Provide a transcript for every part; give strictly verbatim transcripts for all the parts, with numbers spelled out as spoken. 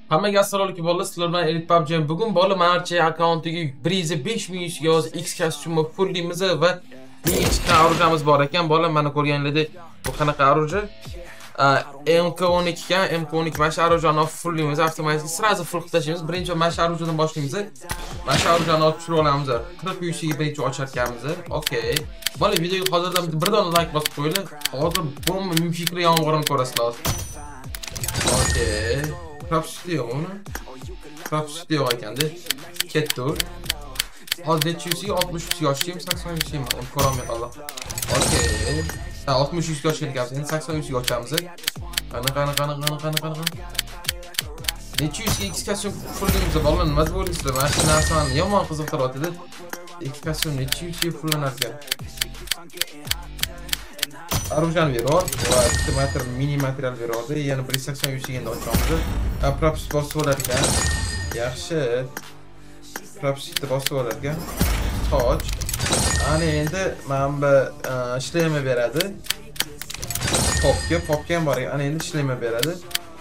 Hammaga assalomu alaykum bolalar. Sizlar bilan Elite P U B G. Bugun bola Marche akkauntiga bir yuz besh ming yoz X kostyumi fullimiz va ming ikkita orujamiz bor ekan. Bola mana ko'rganinglardek bu qanaqa oruja? M K o'n iki ga M K o'n iki mana orujani fullimiz avtomatik sразу full qilib tashlaymiz. Birinchi mana shu orujadan boshlaymiz. Mana orujani olib tushirib olamiz. qirq yuzga birinchi ochar ekanmiz. Okey. Bola videoga hozirdan bir dona like bosib qo'yinglar. Hozir bomba mimfikli yomg'irini ko'rasizlar. Okey. Kapsütü yok onu. Kapsütü yok ekende. Kettur. Az neçə yüzü altmış yüz yaşayım, sakson yüz yaşayım. Onu koramayaq Allah. Okey. Ha altmış yüz yaşayım gəlsin. sakson yüz yaşamızı. Qana qana qana qana qana qana. Neçə yüz X kasyon fullimizi bağlan. Nima bo'lisizlar? Mana shu narsani yomon qiziqtiryapti. X kasyon neçə yüz fullanar ekan. Arujani veriyor va bitta material mini material veriyordu. Yani bir sakson yüz endi ochamiz. Props bosib olarkan. Yaxshi. Propsni bosib olarkan. Soch. Ana endi mana bu ishlayma beradi. Popga, popga ham bor. Ana endi ishlayma beradi.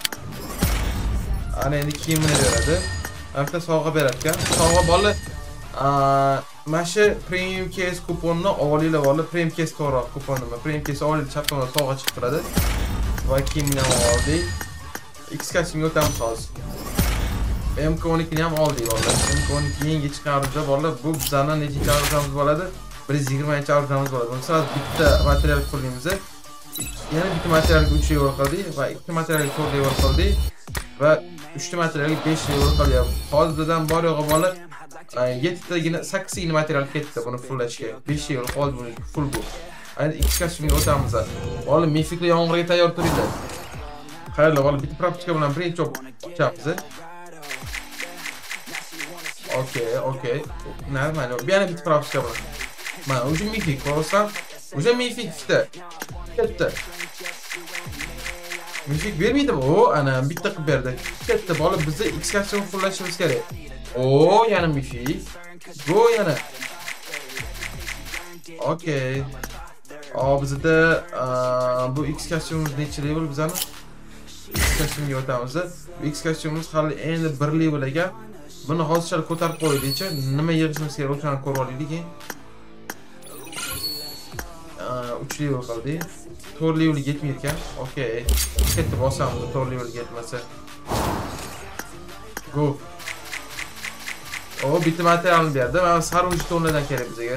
Ana endi kiyimini beradi. Bitta sovg'a berar ekan. Sovg'a bola mana shu premium case kuponini olinglar bola. Premium case to'g'ri kuponimi. Premium case olinglar chapdan sovg'a chiqib turadi. Va kiyimni ham oldik. X kostyumga o'tamiz hozir. M K o'n iki ni ham oldik bola. M K o'n iki yangi chiqaruvchi bola. Bu bizdan necha orujamiz bo'ladi? bir yuz yigirmanchi orujamiz bo'ladi. Buni sal bitta material qo'yamiz. Yana bitta materialga uch euro qildik va ikki materialga to'rt euro qildik va uchta materialga besh euro qilyapmiz. Hozirdan bor yo'g'i bola yettitagina sakkiztagina material ketdi buni fullashga. besh euro qoldi buni full bu. Endi X kostyumga o'tamiz. Bola mifikli yomg'irga tayyor turinglar. Xayrli bola bitta propchka bilan birinchi ochamiz. Okey, okey. Normal. Bir yana bitta propchka bilan. Mana o'sha mifik ko'rsam, o'sha mifik ikkita. Katta. Mifik bermaydi bu. Ana bitta qilib berdi. Katta bola bizda X kostyum fullashimiz kerak. Oo, yana mifik. Bu yana. Okey. Aa bizda bu X kostyumimiz necha level bizani? X kostyumga o'tamiz. X kostyumimiz hali endi bir level ekan. Buni hozircha ko'tarib qo'ydik-chi. Nima yig'ishimiz kerak o'shani ko'rib olaylik. uch level qildik. to'rt level yetmay ekan. Okey. Katta bosamiz, to'rt level yetmasa. Go. O bitta materialni berdi. Mana sarıuch tonlardan kerak bizga.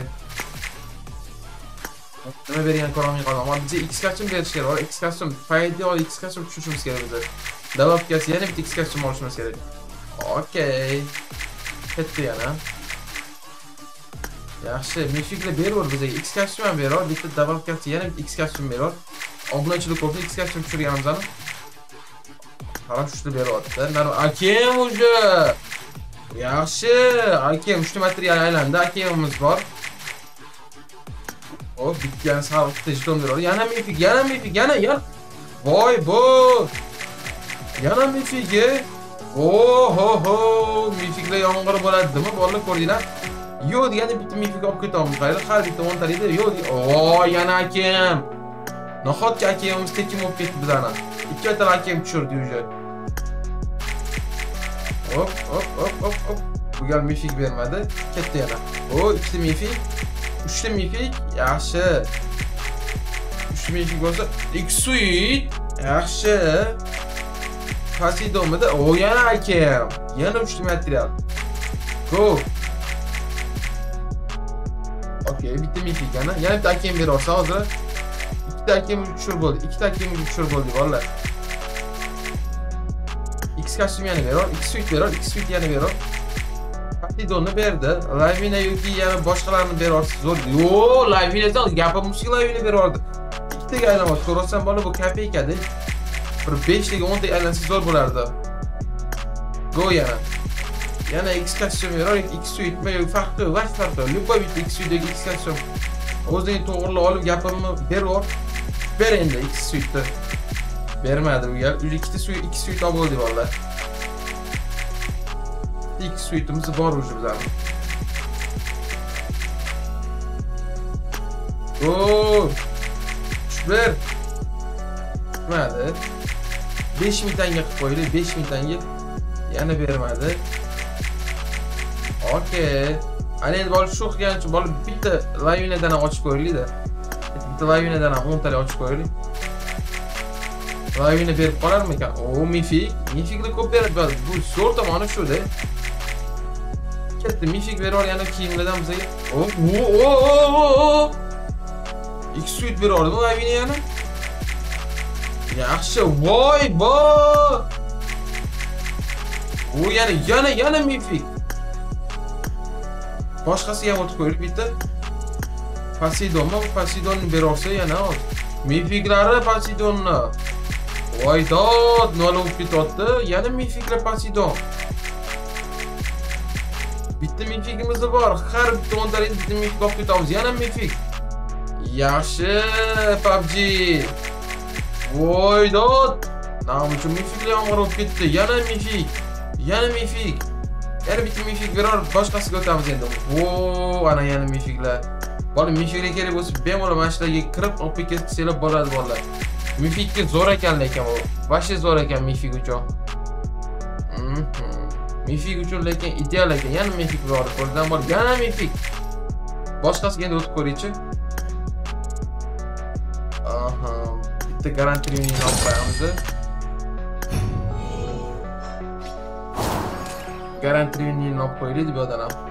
Nima bergan ko'rolmay qoldim. Ammo bizga X kostyum berish kerak. X kostyum, foydali X kostyum tushirishimiz kerak bizga. Dababkasi yana bitta X kostyum olishimiz kerak. Okey. Ketdi yana. Yaxshi, mifiklar berur bizga. X kostyum ham berur. Bitta dababkasi yana bitta X kostyum berur. Obunachilik ko'p X kostyum tushirganmiz ana. Qarab shuni beryapti. Akem уже. Yaxshi, akem uchta material aylandi. Akemimiz bor. O bitgan sariqta jeton beradi. Yana mifik, yana mifik, yana yana. Voy bu. Yana mifik. Oho ho, mifiklar yomg'ir bo'ladimi? Bolalar ko'rdinglar? Yo'q deganda bitta mifik olib ketamiz. Qayli har bitta o'n ta edi. Yo'q. O, yana akem. Nahotki akemimiz tekin olib ketdi bizani. Ikkita akem tushirdi уже. Hop, hop, hop, hop, hop. Bu gal mifik bermadi. Ketdi yana. O, ikkita mifik. uchta mifik. Yaxshi. uchta mifik bo'lsa, X-Suite. Yaxshi. Pasidomida. O, yana akem. Yana uchta material. Go. Okey, bitta mifik yana. Yana bitta akem berorsa hozir. Ikkita akem tushir bo'ldi. Ikkita akem tushir bo'ldi bolalar. X kostyum yana beror, X-Suite beror, X-Suite yana beror. Patidonni berdi. Lavina yoki yana boshqalarni berorsiz zo'r. Yo, Lavinadan gapimizga Lavina berordi. Ikkitaga aylanib ko'rsan bola bu kopeyka-da. Bir besh taga o'n taga aylansa zo'r bo'lardi. Go yana. Yana X kostyum beror, X-Suite mi yoki farqi, vaqt farqi. Любой bitta X-Suite'dagi X kostyum. O'zing to'g'rilab olib gapimni beror. Ber endi X-Suite'ni. Bermadi bu gal. ikkita suite, ikki suite olib oldik vallahi. İlk suite'imiz bor уже bizlarning. Oo! Süper. Nima? besh ming tanga qilib qo'ydik, besh ming tanga. Yana bermadi. Okey. Ana endi bola shu qilgan uchun bola bitta layunadan ham ochib qo'yaylik-da. Bitta layunadan ham o'n talik ochib qo'yaylik. Layuna berib qolarmi ekan? O, mifik. Mifikni ko'p beradi. Bu zo'r tomoni shu-da. Katta mifik berib yana kiyimlardan bizga. O, o, o. ikki suit berib oldi layuna yana. Yaxshi, voy, bo. O, yana yana yana mifik. Boshqasiga ham o'tib qo'yib bitta. Poseidonmi? Poseidonni berib olsa yana ol. Mifiklari Poseidonni. Voy dod, nol olib ketdi. Yana mifiklar Poseidon. Bitta mifikimiz bor. Har bitta o'ntadan bitta mifik olib ketamiz. Yana mifik. Yaxshi, P U B G. Voy dod. Nima uchun mifiklar yomg'ir olib ketdi? Yana mifik. Yana mifik. Yana bitta mifik berib boshqasiga o'tamiz endi. Vo, ana yana mifiklar. Bola mifiklar kerak bo'lsa, bemalol mashinaga kirib, olib ketsanglar bo'ladi bolalar. Mifikga zo'r ekan lekin bu. Boshi zo'r ekan mifik uchun. Mhm. Mifik uchun lekin ideal ekan. Yana mifik bor. Qo'ldan bor. Yana mifik. Boshqasiga endi o'tib ko'raychi. Aha. Bitta garantiyni olib qo'yamiz. Garantiyni olib qo'yaylik bu yerdan ham.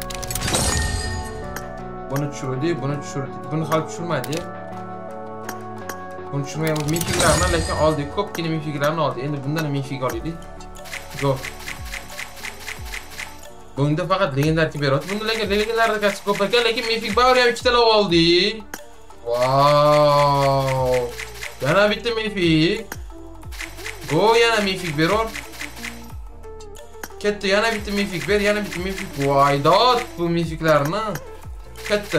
Buni tushirdik, buni tushirdik. Buni hali tushirmadi. Buni tushirmaymiz. Mifiklarni lekin oldik. Ko'pgina mifiklarni oldik. Endi bundan mifik olaylik. Go. Bunda faqat legendarki beradi. Bunda lekin legendarda kaç ko'p ekan, lekin mifik bari ham ikkita oldik. Wow! Yana bitta mifik. Go, yana mifik beror. Katta yana bitta mifik ber, yana bitta mifik. Voy dod, bu mifiklarni. Katta.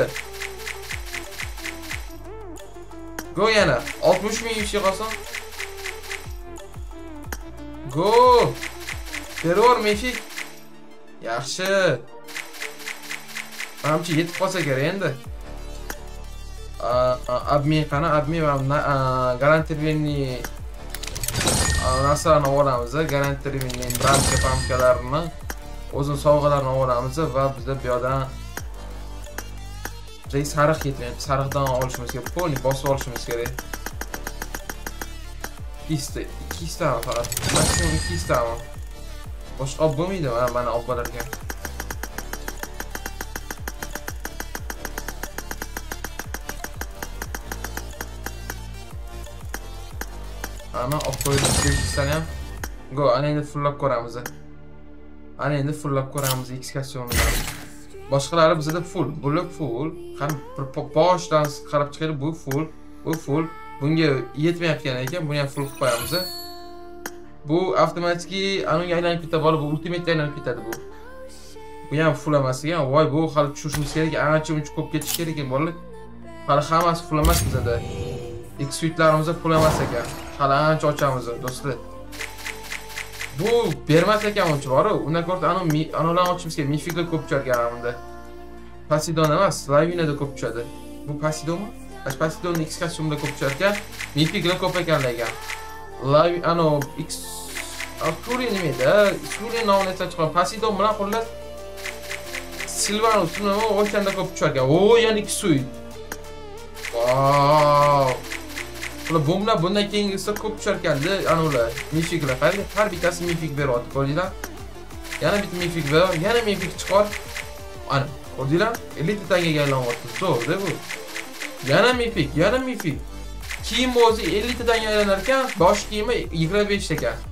Go yana. oltmish ming ishi qolsin. Go. Terror mifik. Yaxshi. Menimcha yetib qolsa kerak endi. Abmi qana, abmi va garantiyni narsani olamiz, garantiyni ramka pamkalarini, o'zini sovg'alarini olamiz va bizda bu yerdan bizga sariq yetmayapti. Sariqdan olishimiz kerak, poli bosib olishimiz kerak. ikkita, ikkita faqat. Maksimum ikkita. Boshqa olib bo'lmaydi, mana olib bo'larkan. Ana olib qo'ydik ikkitani ham. Go, ana endi fullab ko'ramiz. Ana endi fullab ko'ramiz X kostyumini. Boshqalari bizda full, bular full. Ham boshdan qarab chiqadi, bu full, bu full. Bunga yetmayotgan ekan, buni ham full qilib qo'yamiz. Bu avtomatiki aniga aylanib ketadi, bola bu ultimate aylanib ketadi bu. Bu ham full emas ekan. Voy, bu hali tushirishimiz kerak, ancha uncha ko'p ketish kerak ekan bolalar. Hali hammasi full emas bizda. X suitlarimiz full emas ekan. Hali ancha ochamiz do'stlar. Bu bermas ekan uncha bor. Undan ko'ra ana analarni ochishimiz kerak. Mifiklar ko'p tushar bunda. Poseidon emas, Lavinada ko'p tushadi. Bu Poseidonmi? Poseidonning X kostyumida ko'p tushar ekan. Mifiklar ko'p ekan lekin. Lavi ano X Arturi nimada? Arturi nomini aytib Poseidon bilan xullas Silvanus nima o'shanda ko'p tushar ekan. O, yana ikki suit. Wow! Bular bombalar bundan keyingisi ko'p tushar ekanda, ana ular mifiklar. Har bittasi mifik beryapti, ko'rdinglar? Yana bitta mifik ber, yana mifik chiqar. Ana, ko'rdinglar? ellik taga aylanyapti. Zo'rda bu. Yana mifik, yana mifik. Kiyim o'zi ellik taga aylanar ekan, bosh kiyimi yigirma besh ta ekan.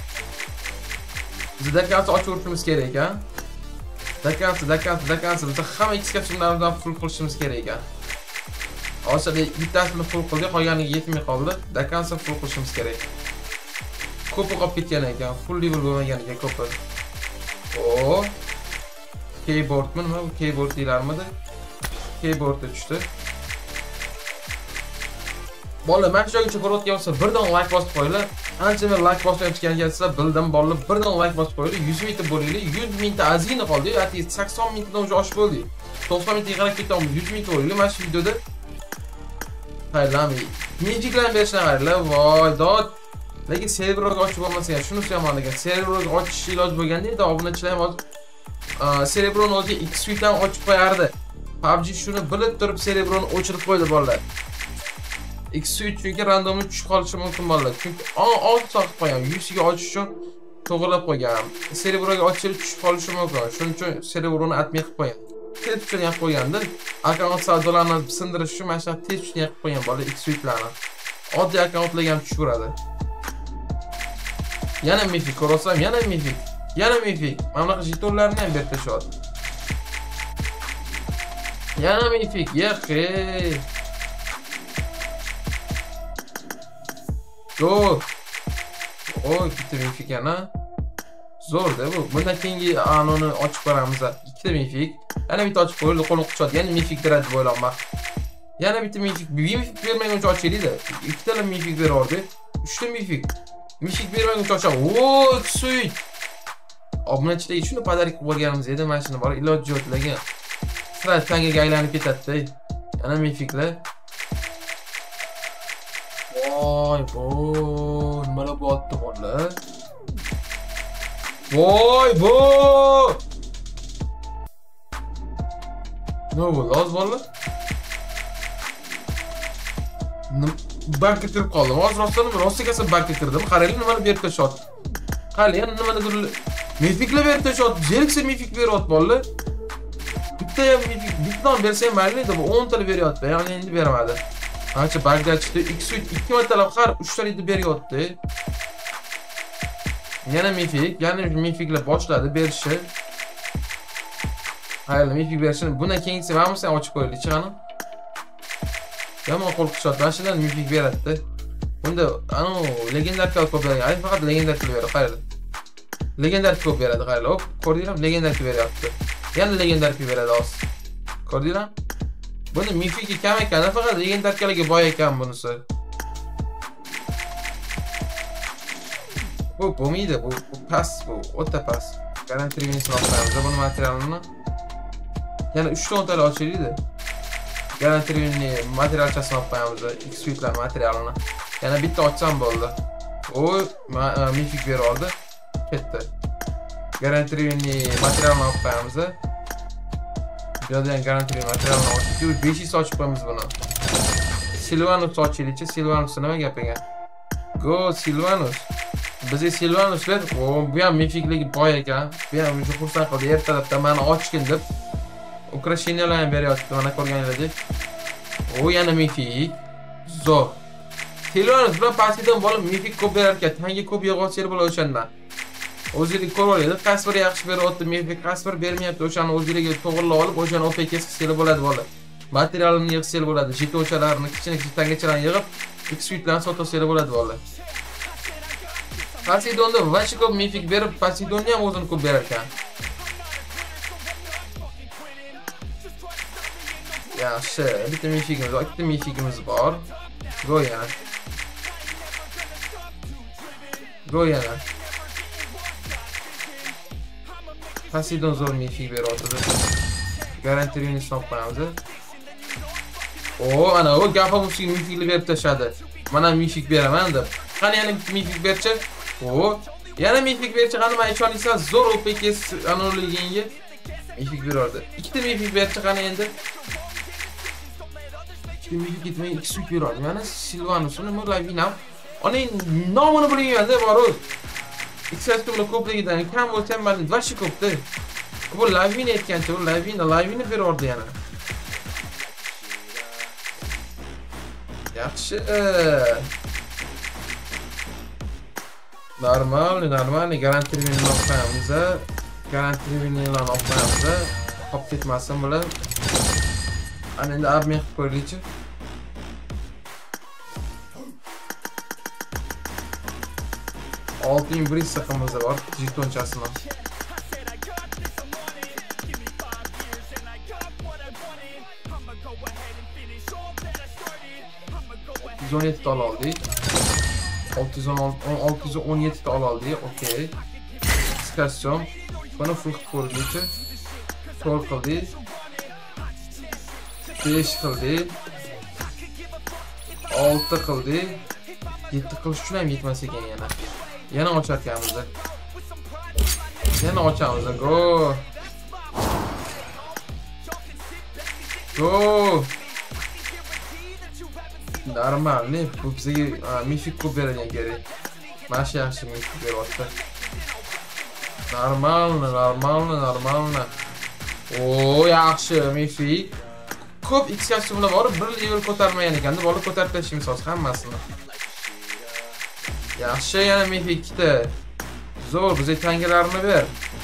Bizda kancha ochib o'tishimiz kerak ekan. Dakansi, dakansi, dakansi, biz hamma X kostyumlardan full qilishimiz kerak ekan. Hozir bittasini full qildik, qolganiga yetmay qoldi. Dakansi full qilishimiz kerak. Ko'p qolib ketgan ekan, full level bo'lmagan ekan ko'p. O, keyboardmi, nima bu keyboard deylarmidi? Keyboardga tushdi. Bolalar, mana shu joygacha ko'rayotgan bo'lsa, birdan like bosib qo'yinglar. Ancha men like bosib o'tgan ekansiz, bildim bolalar, birdan like bosib qo'yinglar. yuz ming ta bo'laylik. yuz ming ta azgina qoldi. Yoki sakson ming tadan o'sha oshib bo'ldi. to'qson ming taga qarab ketamiz. yuz ming ta bo'laylik mana shu videoda. Hayırlami. Magic'lan berishni qaranglar. Voy dod. Lekin serverga ochib bo'lmasa ham shunisi yomon ekan. Serverga ochish iloj bo'lganda edi, obunachilar ham hozir Cerebro'ni o'ziga X Suite dan ochib qo'yardi. P U B G shuni bilib turib Cerebro'ni o'chirib qo'ydi bolalar. X Suite chunki randomli tushib qolishi mumkin bolalar. Chunki old soqib qo'ygan, yuz ga ochish uchun to'g'rilab qo'ygan. Cerebro'ga ochilib tushib qolishi mumkin. Shuning uchun Cerebro'ni admin qilib qo'ygan. Tez uchun yaqib qo'ygandir. Akkaunt savdolarini sindirish uchun mana shu tez uchun yaqib qo'ygan bolalar X Suite'larni. Oddiy akkauntlarga ham tushiradi. Yana mifik ko'rsam, yana mifik. Yana mifik. Mana bunaqa jetonlarni ham berib tashladi. Yana mifik, yaqi. Go. Oy, bitta mifik yana. Zo'rda bu. Bundan keyingi anoni ochib ko'ramiz. Ikkita mifik. Yana bitta ochib qo'yildi, qo'lni quchadi. Yana mifik beradi deb o'ylayman. Yana bitta mifik. Mifik bermaguncha ochildi. Ikkita mifik berardi. Uchta mifik. Mifik bermaguncha ochadi. O, X Suite. Obunachilarga shuni padarik qilib bo'lganimiz edi, mana shuni bor, iloji yo'q lekin sira tangaga aylanib ketadi. Yana mifiklar. Voy, voy, nimalar bo'lyapti bolalar? Voy, voy. Nima bo'ldi, oz bolalar? Barka kirib qoldim. Hozir rostdan rostiga kelsa barka kirdim. Qaranglar nimani berib tashladi. Qali, yana nimanidir mifiklar berib tashladi. Zeriksa mifik beryapti bolalar. Bitta ham mifik, bittadan bersam mayli edi, bu o'n tali beryapti. Ya'ni endi bermadi. Ancha bagda chiqdi. X Suite ikki martalab har uch tali beryapti. Yana mifik, yana mifiklar boshladi berishni. Hayır, mifik berishni. Bundan keyingisi hammasini ham ochib qo'yaylik, chiqani. Yomon qo'l qishadi. Mashindan mifik beradi. Bunda anu legendarka ko'p beradi. Ay faqat legendarka beradi, qaranglar. Legendarka ko'p beradi, qaranglar. Hop, ko'rdinglarmi? Legendarka beryapti. Yana legendarka beradi hozir. Ko'rdinglarmi? Buni mifiki kam ekan, faqat legendarkalarga boy ekan bunisi. Bu bo'lmaydi, bu pas, bu o'ta pas. Garantiriyni sinablaymiz buni materialini. Yana uch ta o'ntali ochiladi. Garantiriyni materialchasini olib qo'yamiz, X Suite'lar materialini. Yana bitta ochsam bo'ldi. O, mifik berardi. Ketdi. Garantiriyni materialini olib qo'yamiz. Bu yerda ham garantiy materialni ochdik. besh yuz ochib qo'yamiz buni. Silvanus ochilichi, Silvanus nima gap ekan? Go Silvanus. Bizga Silvanuslar, o bu ham mifikligi boy ekan. Bu ham o'sha xursand qildi, ertalabdan meni ochgin deb ukrasheniyalar ham beryapti, mana ko'rganingizdek. O yana mifik. Zo'r. Silvanus bilan partiyadan bo'lib mifik ko'p berar ekan, tanga ko'p yig'olchilar bo'lar o'shandan. O'zingiz ko'rib olaylik, qaysi biri yaxshi beryapti, mifik qaysi biri bermayapti, o'shani o'zingizga to'g'rilab olib, o'shani O P K qilsanglar bo'ladi bola. Materialni yig'sanglar bo'ladi, jetonchalarni, kichkina tangachalarni yig'ib, X Suite'larni sotasanglar bo'ladi bola. Poseidonda vachi ko'p mifik berib, Poseidonni ham o'zini ko'p berar ekan. Yaxshi, bitta mifikimiz bor, ikkita mifikimiz bor. Go yana. Go yana. Poseidon zo'r mifik beryapti. Garantiriyni sinab qo'yamiz. O, ana o gapim ustiga mifikni berib tashladi. Mana mifik beraman deb. Qani yana mifik berchi? O, yana mifik berchi, qani men ishoningizlar zo'r O P K anoligiga mifik berardi. Ikkita mifik berchi qani endi. Ikkita mifik ketmay X Suite berardi. Mana Silvanus nima Lavina. Uning nomini bilmayman-da bor-ku. X Suite'ni ko'pligidan kam bo'lsa ham meni vashi ko'pda. Bu Lavina aytgancha, u Lavina, Lavina berardi yana. Yaxshi. Normal, normal, garantiyani olib garantiyani olib qo'yamiz. Qolib ketmasin bular. Ana endi armiya qilib qo'yaylikchi. olti ming bir yuz saqimiz bor, jetonchasini. yuz o'n yetti ta oldik. olti yuz o'n yetti ta oldik. Okey. Skasyon. Buni full qilib ko'rdik. to'rt qildik. besh qildik. olti qildik. yetti qilish uchun ham yetmas ekan yana. Yana ocharkanmiz. Yana ochamiz. Go. Go. Normal, ne? Bu bizga mifik ko'p beradigan kerak. Mana shu yaxshi mifik beryapti. Normal, normal, normal. O, yaxshi mifik. Ko'p X kostyumlar bor, bir level ko'tarmagan ekanda, bola ko'tarib tashlaymiz hozir hammasini. Yaxshi, yana mifik ikkita. Zo'r, bizga tangalarni ber.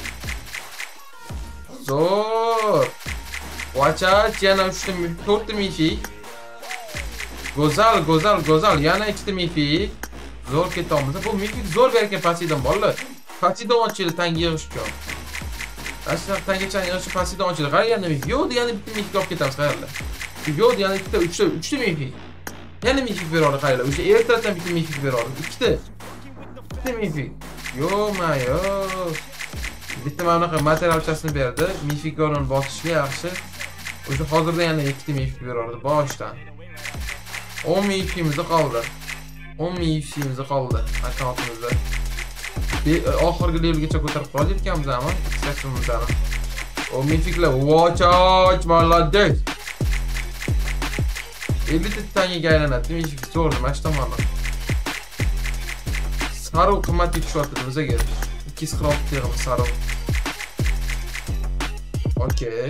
Zo'r. Vachat, yana uchta, to'rtta mifik. Go'zal, go'zal, go'zal. Yana ikkita mifik. Zo'r ketamiz. Bu mifik zo'r bergan Poseidon bolalar. Poseidon ochildi tanga yig'ish uchun. Aslida tangacha yig'ish Poseidon ochildi. Qara yana mifik. Yo'q, yana bitta mifik olib ketamiz qayerlar. Yo'q, yana ikkita, uchta, uchta mifik. Yana mifik beradi qayerlar. O'sha ertadan bitta mifik beradi. Ikkita. Bitta mifik. Yo'qma, yo'q. Bitta mana bunaqa materialchasini berdi. Mifik o'rnini bosishga yaxshi. O'sha hozirda yana ikkita mifik beradi boshdan. o'n ming ifimiz qoldi. o'n ming ifimiz qoldi akkauntimizda. Oxirgi levelgacha ko'tarib qolayotganmiz ama istasimizdan. o'n ming fiklar. Vochoch, молодец. elli tangaga aylanadi. Mifik zo'r, mana shu tomonda. Sarov qimmatga tushyapti bizga. ikki yuz qirq olti yig'im sarov. Okey.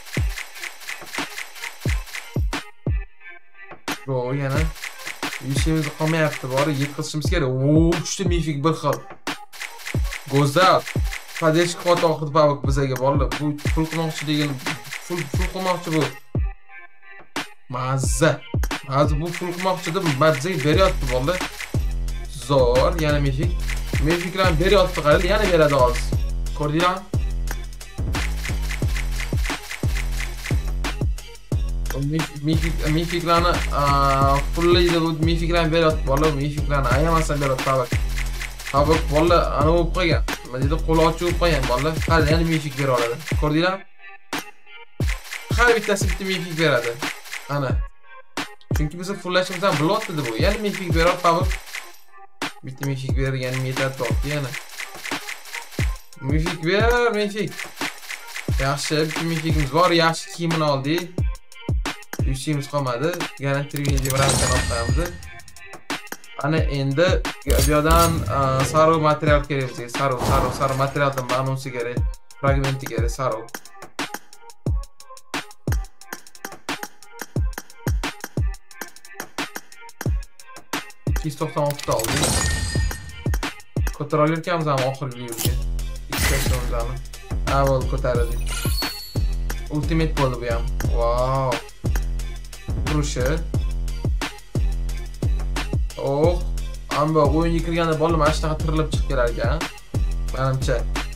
Bro, yana ishimiz qolmayapti, bor yetkazishimiz kerak. Oo, uchta mifik bir xil. Go'zal. Padeshki xot oxir babak bizga borlar. Bu pul qilmoqchi degan, pul pul qilmoqchi bu. Mazza. Hozir bu pul qilmoqchi deb mazza beryapti borlar. Zo'r, yana mifik. Mifiklarni beryapti, qarang, yana beradi hozir. Ko'rdinglarmi? Mifik mifiklarni pullaydi, bu mifiklarni beryapti bola, mifiklarni ayamasdan beryapti tabak. Tabak bola ana bo'lib qolgan. Nima deydi, qo'li ochiq bo'lib qolgan bola. Qani yana mifik bera oladi. Ko'rdinglarmi? Har bittasi bitta mifik beradi. Ana. Chunki biz fullashimizdan bilyapti bu. Yana mifik beryapti tabak. Bitta mifik berganim yetadi to'g'ri yana. Mifik ber, mifik. Yaxshi, bitta mifikimiz bor, yaxshi kiyimini oldik. Ishimiz qolmadi. Garantiya ramkan olamiz. Ana endi bu yerdan sarov material kerak bizga. Sarov, sarov, sarov materialdan ma'nosi kerak. Fragmenti kerak, sarov. ikki yuz to'qson olti ta oldik. Ko'tara olarkanmiz ham oxirgi yo'lga. ikki yuz to'qson. Avval ko'tardik. Ultimate bo'ldi bu ham. Wow. Qurishi. Oh, ammo o'yinga kirganda bola mana shunaqa tirilib chiqib kelar ekan. Menimcha.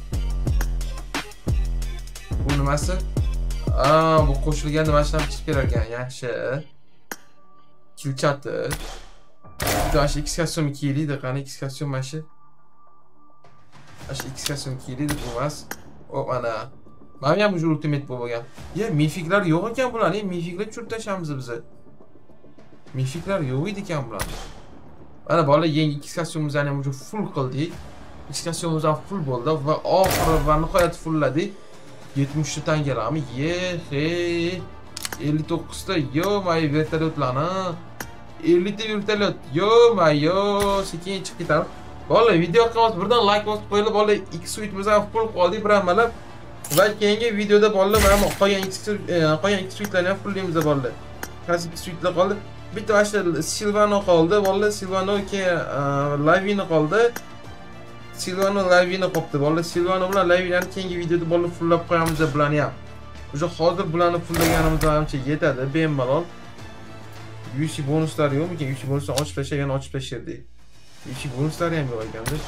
Bu nimasi? Aa, bu qo'shilganda mana shunaqa chiqib kelar ekan. Yaxshi. Kilchati. Dash X kostyum kiyildi, qani X kostyum mana shu. Ash X kostyum kiyildi bu emas. O ana. Mana ham bu ultimate bo'lgan. Ya, mifiklar yo'q ekan bularning, mifiklar tushirib tashamiz biz. Mifiklar yo'q edi ekan bular. Mana bola yangi X kostyumimizni ham уже full qildik. X kostyumimiz ham full bo'ldi va oxiri va nihoyat fulladik. yetmish ta tangalarmi? Ye, he. ellik to'qqiz ta yo-may vertolyotlarni. ellik ta vertolyot. Yo-may yo, sekin chiqib ketadi. Bola video yoqqansiz birdan like bosib qo'yinglar. Bola X suitimizni ham full qildik, birodarlar. Va keyingi videoda bolalar mana qolgan X qolgan X suitlarni ham fullaymiz bolalar. Qaysi X suitlar qoldi? Bitta mana Silvano qoldi, bolalar. Silvano ke Lavina qoldi. Silvano Lavina qoldi, bolalar. Silvano bilan Lavinani keyingi videoda bolalar fullab qo'yamiz deb bularni ham. O'sha hozir bularni fullaganimizdan hamcha yetadi, bemalol. U C bonuslari yo'qmikan? U C bonuslarni ochib tashlagan, ochib tashirdik. U C bonuslari ham yo'q ekanda.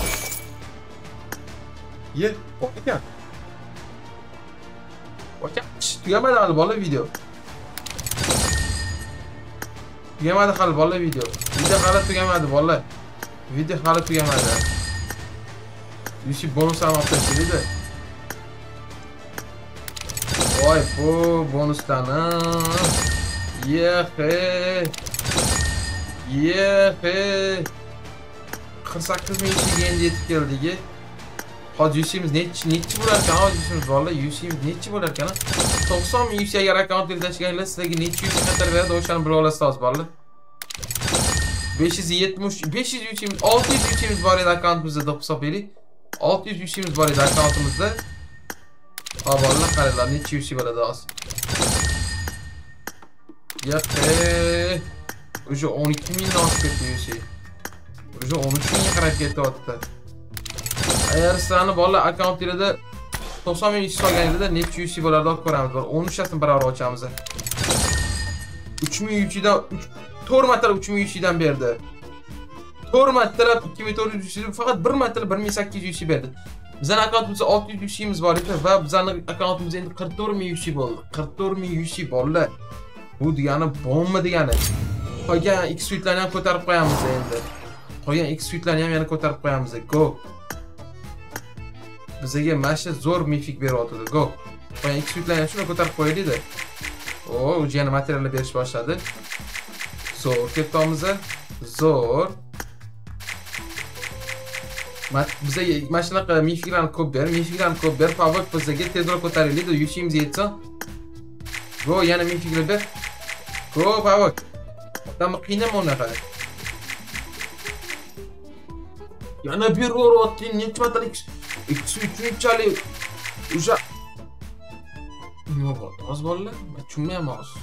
Ye, bor ekan. Okey, tugamadi hali bola video. Tugamadi hali bola video. Video hali tugamadi bola. Video hali tugamadi. U C bonus ham olib tashlaydi. Voy, bu bonuslarni. Yehe. Yehe. qirq sakkiz ming yushiga endi yetib keldik. Hozir yusimiz nechi nechi bo'lar ekan? Hozir yusimiz bolalar, yusimiz nechi bo'lar ekan? to'qson ming yus agar akkauntga tashlaganlar sizlarga nechi yus qatar beradi, o'shani bilib olasiz hozir bolalar. besh yuz yetmish besh yuz yusimiz, olti yuz yusimiz bor edi akkauntimizda deb hisoblaylik. olti yuz yusimiz bor edi akkauntimizda. Ha bolalar qaranglar, nechi yusi bo'ladi hozir. Yaqqe. Уже o'n ikki ming oshib ketdi yusi. Уже o'n uch ming qarab ketyapti. Agar sizlarni bolalar akkauntingizda to'qson ming yus solganingizda necha yusi bo'ladi deb ko'ramiz. o'n uch tasini barobar ochamiz. uch ming yusidan to'rt martalab uch ming yusidan berdi. to'rt martalab ikki ming to'rt yuz yusi, faqat bir martalab bir ming sakkiz yuz yusi berdi. Bizning akkauntimizda olti yuz yusimiz bor edi va bizning akkauntimizda endi qirq to'rt ming yusi bo'ldi. qirq to'rt ming yusi bolalar. Bu degani bomba degani. Qolgan X suitlarni ham ko'tarib qo'yamiz endi. Qolgan X suitlarni ham yana ko'tarib qo'yamiz. Go. Bizga mana shu zo'r mifik beryapti. Go. Qolgan X suitlarni ham shuni ko'tarib qo'yaylik-da. O, yana materiallar berish boshladi. Zo'r ketamiz. Zo'r. Bizga mana shunaqa mifiklarni ko'p ber, mifiklarni ko'p ber. Favor bizga tezroq ko'taraylik-da, yusimiz yetsin. Go, yana mifiklar ber. Go, favor. Tamam, qiynama unaqa. Yana bir o'rotdi, necha martalik ikki uch minchalik o'sha nima bo'ldi? Oz bolalar, men tushunmayman hozir.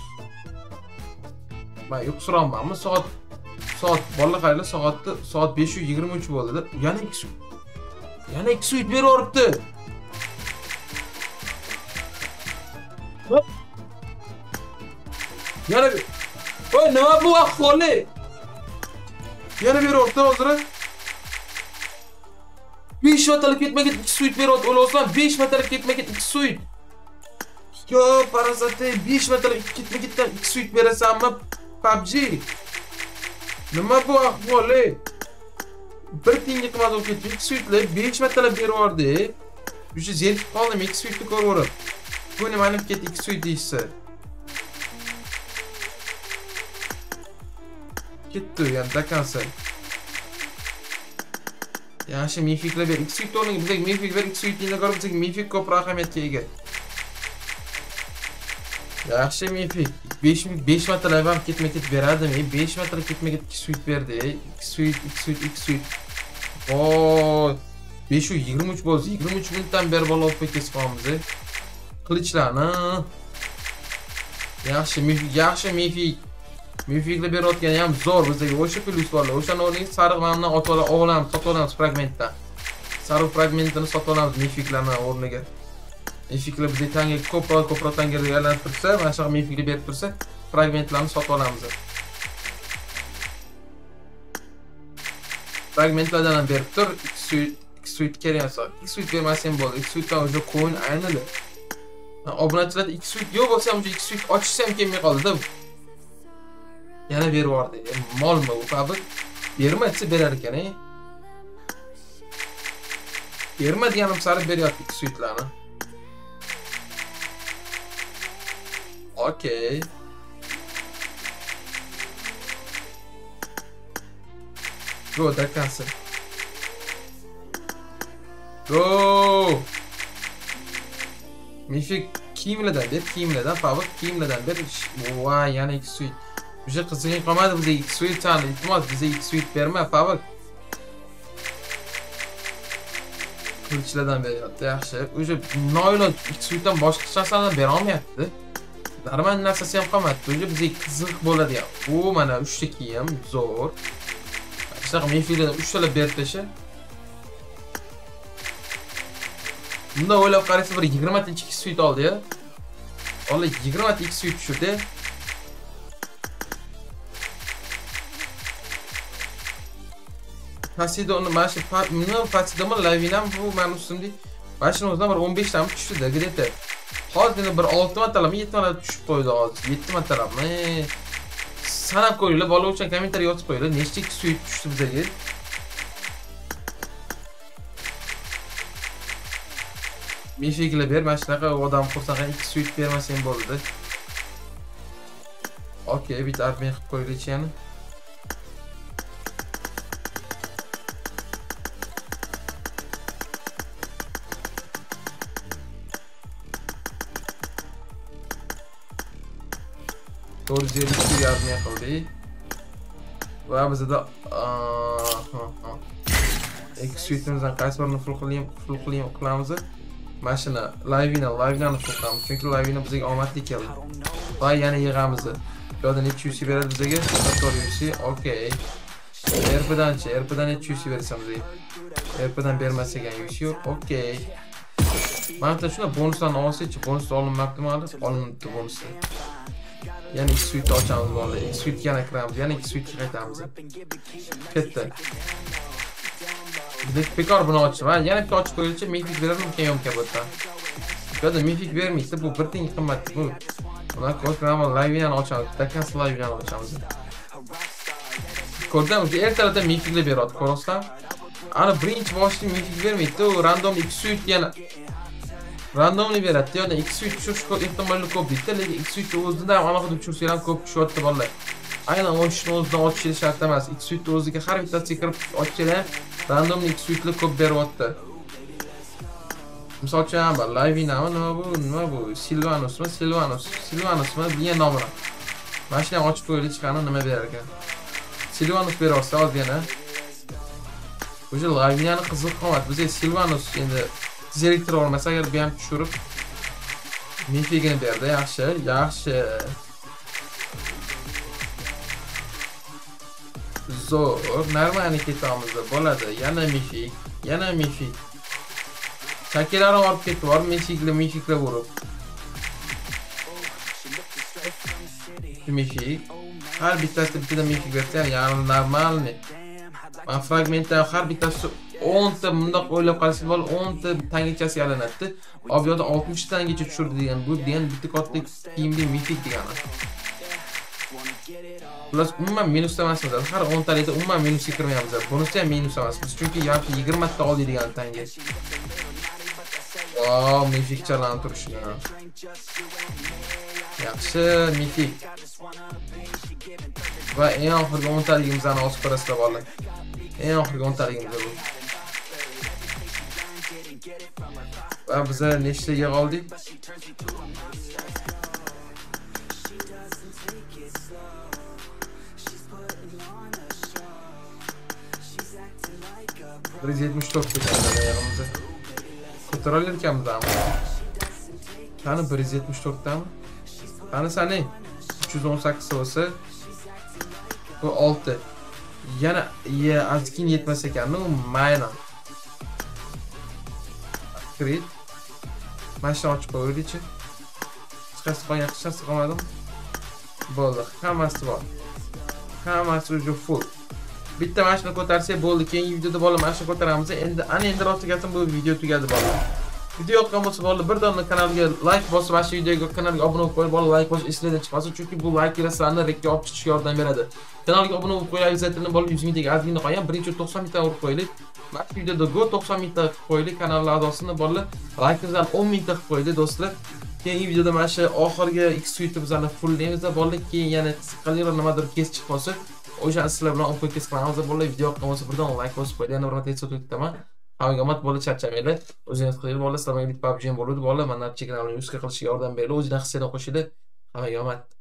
Men yo'qsironmanmi? Soat soat bolalar qaranglar, soatda soat besh yuz yigirma uch bo'ldi-da. Yana ikki yana ikki suit berib Yana bir Oy, nima bu ahvoli? Yana beryapti hozir. besh martalab ketma-ket ikki suit beryapti. O'losam besh martalab ketma-ket ikki suit. Yo, parazate besh martalab ketma-ketdan ikki suit berasanmi? P U B G. Nima bu ahvoli? Bir tiyinga qimmat bo'lib ketdi. ikki suitlar besh martalab beryordi. O'sha zerikib qoldim, ikki suitni ko'raverib. Bu nima olib ketdi ikki suit deysiz? Ketdi yani dakansa. Yaxshi mifiklar ber. ikki suit o'rniga bizga mifik ber, ikki suitni ko'rib bizga mifik ko'proq ahamiyatga ega. Yaxshi mifik. besh martalab ham ketma-ket beradimi? besh martalab ketma-ket ikki suit berdi. ikki suit, ikki suit, ikki suit. Voy. besh yuz yigirma uch bo'ldi. yigirma uch minutdan beri bola olib ketib qolamiz. Qilichlarni. Yaxshi mifik, yaxshi mifik. Mifiklar berayotgani ham zo'r bizga. O'sha plyus borlar. O'shani o'rniga sariq mana otib olamiz, sotib olamiz fragmentdan. Sariq fragmentini sotib olamiz mifiklarni o'rniga. Mifiklar bizga tanga ko'proq ko'proq tanga aylanib tursa, mana shu mifikni berib tursa, fragmentlarni sotib olamiz. Fragmentlardan ham berib tur, ikki suit, ikki suit kerak emas. ikki suit bermasam bo'ldi. ikki suitdan o'sha coin aynidi. Obunachilar ikki suit yo'q bo'lsa ham ikki suit ochsam kelmay qoldi-da. Yana berib yubordi. Molmi bu qabr? Berma desa berar ekan, ey. Berma deganim sari beryapti ikki suitlarni. Okey. Go dakansa. Go. Mifik kiyimlardan ber, kiyimlardan favor, kiyimlardan ber. Voy, yana ikki suit. O'sha qizg'in qolmadi bizga ikki suit chani. Iltimos bizga ikki suit berma, favor. Qilichlardan beryapti, yaxshi. O'sha noiloj ikki suitdan boshqa narsalardan bera olmayapti. Normal narsasi ham qolmadi. O'sha bizga qiziq bo'ladi ham. Bu mana uch ta kiyim, zo'r. Shunaqa mifillardan uch talab berib tasha. Bunda o'ylab qaraysiz, bir yigirma ta ikki suit oldi-ya. Ola yigirma ta ikki suit tushirdi. Pasidoni mana shu nima pasidoni lavinam bu men ustimda mana shuni o'zidan bir o'n besh tami tushdi-da, где-то. Hozir bir olti martalab, yetti martalab tushib qo'ydi hozir. yetti martalabmi? Sanab qo'yinglar, bola uchun kommentariy yozib qo'yinglar, nechta ikki suit tushdi bizga. Mifiklar ber, mana shunaqa odam xursand ikki suit bermasang bo'ldi. Okey, bitta armiya qilib qo'yaylik yana. to'rt yuz ellik ikki armiya qildik. Va bizda X-Suite'imizdan qaysi birini full qilayim, full qilayim qilamiz. Mashina Livina, Livinani full qilamiz. Chunki Livina bizga omadli keldi. Va yana yig'amiz. Bu yerda necha yuz beradi bizga? to'rt yuz. Okey. R P-danchi, R P-dan necha yuz bersam bizga? R P-dan bermasa ekan yuz yo'q. Okey. Mana shuna bonuslarni olsak-chi, bonuslar olinmabdimi hali? Olindi bonuslar. Yana X-Suite ochamiz bo'ldi. X-Suite yana kiramiz. Yana X-Suite qaytamiz. Ketdi. Biz bekor buni ochib, ha, yana bitta ochib qo'yilsa, mifik berardim keyin yomka bo'tdan. Bu yerda mifik bermaydi, bu bir teng qimmat bu. Buni ko'ramiz, Livinani ochamiz. Takan Livinani ochamiz. Ko'rdingmi? Ertalabda mifiklar beradi, ko'rasizmi? Ana birinchi boshda mifik bermaydi, u random X-Suite yana randomli beradi. Yo'da X-Suite tushish ehtimoli ko'p deydi, lekin X-Suite o'zida ham alohida tushirsa ham ko'p tushyapti bolalar. Aynan o'shni o'zidan ochish shart emas. X-Suite o'ziga har bittasiga kirib ochishlar random X-Suite'lar ko'p beryapti. Misol uchun ham Livinami, nima bu? Nima bu? Silvanusmi? Silvanus. Silvanusmi? Bilan nomini. Mana shuni ochib qo'yib chiqani nima berar ekan? Silvanus berorsa hozir yana. O'sha Livinani qiziq qomat. Bizga Silvanus endi direktor olmasa agar bu ham tushirib mifigini berdi. Yaxshi, yaxshi. Zo'r, normali ketamiz bo'ladi. Yana mifik, yana mifik. Shakllarni olib ketib, bor mifiklar, mifiklar urib. Mifik. Har bittasi bitta mifik bersa, ya'ni normalni. Men fragmentdan har bittasi o'n ta bundoq o'ylab qarasangiz bo'l, o'n ta tangichasi yalanadi. Ob yo'da oltmish tangacha tushirdi degan. Bu degan bitta katta kiyimli mifik degani. Plus umuman minus emasmiz. Har o'n talikda umuman minusga kirmayapmiz. Bunisi ham minus emasmiz. Chunki yoki yigirma ta oladigan tanga. Wow, mifik chalanib turishni. Yaxshi, mifik. Va eng oxirgi o'n taligimizni osib ko'rasizlar bolalar. Eng oxirgi o'n taligimiz bu. Va biz nechta yig'a oldik? bir yuz yetmish to'rt ketadi yig'imizda. Ko'taralar ekanmiz. Qani bir yuz yetmish to'rt tami? Qani sani uch yuz o'n sakkiz bo'lsa bu olti. Yana ya azkin yetmas ekan, u mayna. Kredit. Mashina ochib qo'ydik-chi. Chiqasi qolgan qishasi qolmadimi? Bo'ldi, hammasi bor. Hammasi уже full. Bitta mashina ko'tarsak bo'ldi. Keyingi videoda bola mashina ko'taramiz. Endi ana endi rostga bu video tugadi bola. Video yoqqan bo'lsa bola bir dona kanalga like bosib, mana shu videoga kanalga obuna bo'lib qo'yib, bola like bosish esingizdan chiqmasin, chunki bu like sizlarni rekka olib chiqishga yordam beradi. Kanalga obuna bo'lib qo'yingizlar, bola yuz mingtaga ozgina qolgan, birinchi to'qson mingta urib qo'yaylik. Mana shu videoda go to'qson mingta qilib qo'yaylik, kanal a'zosini bola like'ingizdan o'n mingta qilib qo'yaylik do'stlar. Keyingi videoda mana shu oxirgi X-Suite bizlarni fulllaymiz, bola keyin yana qilinglar nimadir kesib chiqsa, o'sha sizlar bilan o'qib kesib qilamiz. Bola video yoqqan bo'lsa birdan like bosib qo'ying. Yana bir marta aytib o'taman. Hammaga omat bola, charchamanglar. O'zingiz qilib bola, sizlarga bitta P U B G bo'ladi bola. Mana cheklarni yuzga qilishga yordam beradi. O'zidan hissiyatni qo'shadi. Hammaga omat.